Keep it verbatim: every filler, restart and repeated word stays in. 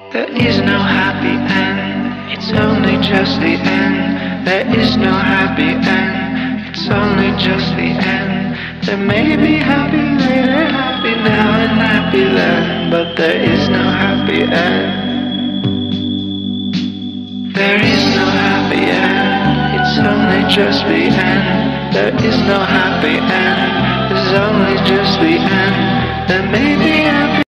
There is no happy end, it's only just the end. There is no happy end, it's only just the end. There may be happy later, happy now and happy then, but there is no happy end. There is no happy end, it's only just the end. There is no happy end, it's only just the end. There may be happy